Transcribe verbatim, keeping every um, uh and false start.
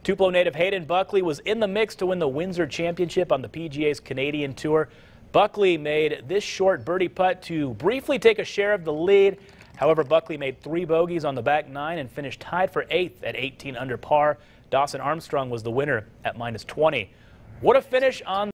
Tupelo native Hayden Buckley was in the mix to win the Windsor Championship on the P G A's Canadian Tour. Buckley made this short birdie putt to briefly take a share of the lead. However, Buckley made three bogeys on the back nine and finished tied for eighth at eighteen under par. Dawson Armstrong was the winner at minus twenty. What a finish on